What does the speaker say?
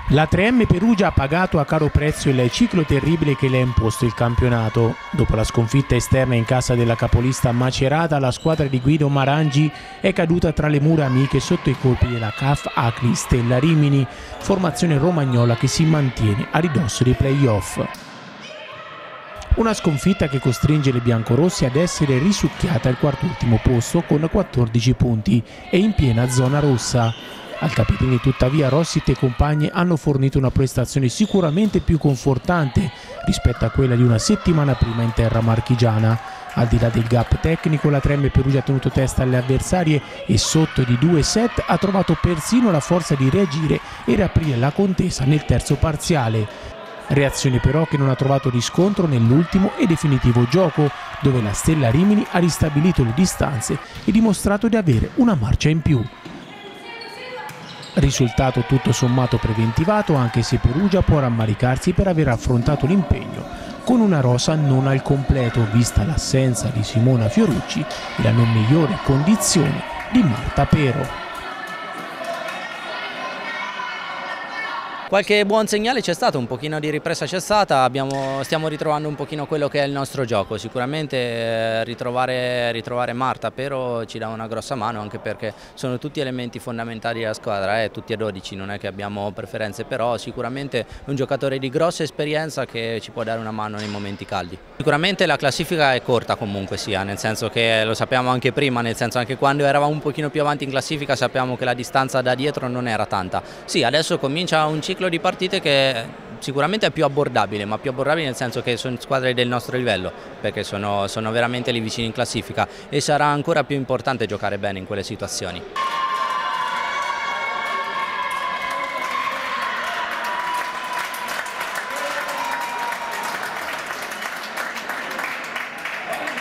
La 3M Perugia ha pagato a caro prezzo il ciclo terribile che le ha imposto il campionato. Dopo la sconfitta esterna in casa della capolista Macerata, la squadra di Guido Marangi è caduta tra le mura amiche sotto i colpi della CAF Acri Stella Rimini, formazione romagnola che si mantiene a ridosso dei play-off. Una sconfitta che costringe le biancorossi ad essere risucchiate al quart'ultimo posto con 14 punti e in piena zona rossa. Al Capitini tuttavia Rossite e compagni hanno fornito una prestazione sicuramente più confortante rispetto a quella di una settimana prima in terra marchigiana. Al di là del gap tecnico, la 3M Perugia ha tenuto testa alle avversarie e sotto di 2 set ha trovato persino la forza di reagire e riaprire la contesa nel terzo parziale. Reazione però che non ha trovato riscontro nell'ultimo e definitivo gioco, dove la Stella Rimini ha ristabilito le distanze e dimostrato di avere una marcia in più. Risultato tutto sommato preventivato, anche se Perugia può rammaricarsi per aver affrontato l'impegno con una rosa non al completo, vista l'assenza di Simona Fiorucci e la non migliore condizione di Marta Pero. Qualche buon segnale c'è stato, un pochino di ripresa c'è stata, stiamo ritrovando un pochino quello che è il nostro gioco. Sicuramente ritrovare Marta Pero ci dà una grossa mano, anche perché sono tutti elementi fondamentali della squadra, tutti e 12, non è che abbiamo preferenze, però sicuramente è un giocatore di grossa esperienza che ci può dare una mano nei momenti caldi. Sicuramente la classifica è corta comunque sia, nel senso che lo sappiamo anche prima, nel senso anche quando eravamo un pochino più avanti in classifica sappiamo che la distanza da dietro non era tanta. Sì, adesso comincia un ciclo di partite che sicuramente è più abbordabile, ma più abbordabile nel senso che sono squadre del nostro livello, perché sono veramente lì vicini in classifica e sarà ancora più importante giocare bene in quelle situazioni.